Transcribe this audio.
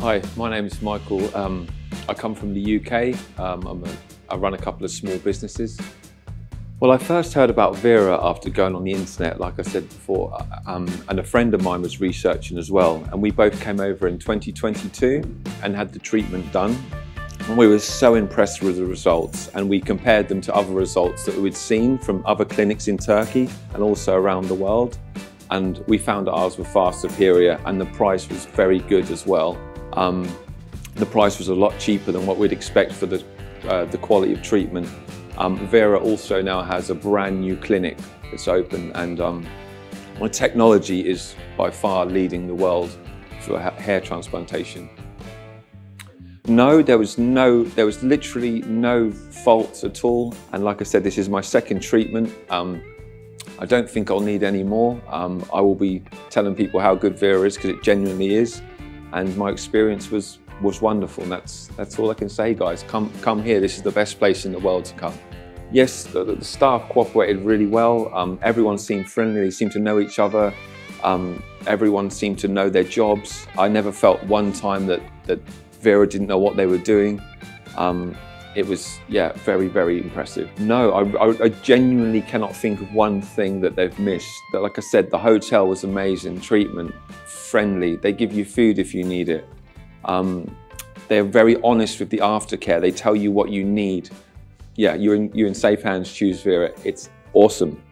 Hi, my name is Michael. I come from the UK. I run a couple of small businesses. Well, I first heard about Vera after going on the internet, like I said before, and a friend of mine was researching as well. And we both came over in 2022 and had the treatment done. And we were so impressed with the results, and we compared them to other results that we'd seen from other clinics in Turkey and also around the world. And we found that ours were far superior, and the price was very good as well. The price was a lot cheaper than what we'd expect for the quality of treatment. Vera also now has a brand new clinic that's open, and my technology is by far leading the world for hair transplantation. No, there was literally no faults at all. And like I said, this is my second treatment. I don't think I'll need any more. I will be telling people how good Vera is, because it genuinely is. And my experience was wonderful. And that's all I can say, guys. Come here. This is the best place in the world to come. Yes, the staff cooperated really well. Everyone seemed friendly. They seemed to know each other. Everyone seemed to know their jobs. I never felt one time that Vera didn't know what they were doing. It was, yeah, very, very impressive. No, I genuinely cannot think of one thing that they've missed. Like I said, the hotel was amazing, treatment, friendly. They give you food if you need it. They're very honest with the aftercare. They tell you what you need. Yeah, you're in safe hands. Choose Vera. It's awesome.